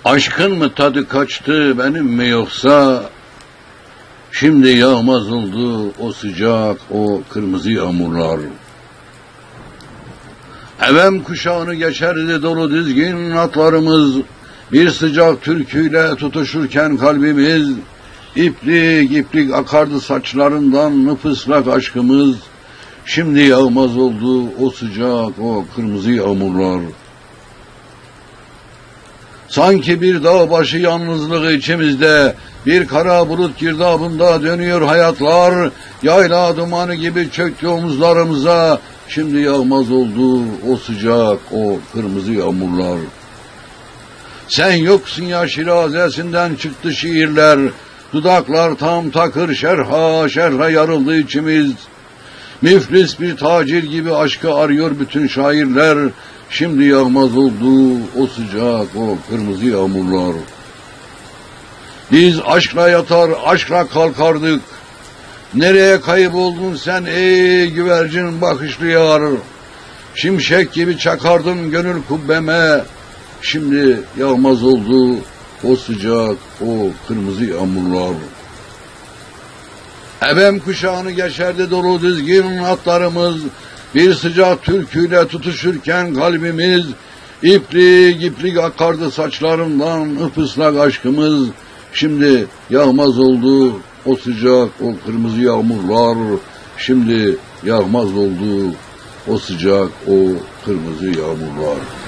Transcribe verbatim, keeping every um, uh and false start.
Aşkın mı tadı kaçtı benim mi yoksa, şimdi yağmaz oldu o sıcak, o kırmızı yağmurlar. Evem kuşağını geçerdi dolu dizgin atlarımız, bir sıcak türküyle tutuşurken kalbimiz, iplik iplik akardı saçlarından nıfıslak aşkımız, şimdi yağmaz oldu o sıcak, o kırmızı yağmurlar. Sanki bir dağ başı yalnızlığı içimizde, bir kara bulut girdabında dönüyor hayatlar, yayla dumanı gibi çöktü omuzlarımıza, şimdi yağmaz oldu o sıcak, o kırmızı yağmurlar. Sen yoksun ya şirazesinden çıktı şiirler, dudaklar tam takır şerha şerha yarıldı içimiz. Müflis bir tacir gibi aşkı arıyor bütün şairler, şimdi yağmaz oldu o sıcak, o kırmızı yağmurlar. Biz aşkla yatar, aşkla kalkardık. Nereye kayboldun sen ey güvercin bakışlı yar? Şimşek gibi çakardın gönül kubbeme, şimdi yağmaz oldu o sıcak, o kırmızı yağmurlar. Ebem kuşağını geçerdi dolu dizgin atlarımız, bir sıcak türküyle tutuşurken kalbimiz, iplik iplik akardı saçlarından ıpıslak aşkımız, şimdi yağmaz oldu o sıcak, o kırmızı yağmurlar, şimdi yağmaz oldu o sıcak, o kırmızı yağmurlar.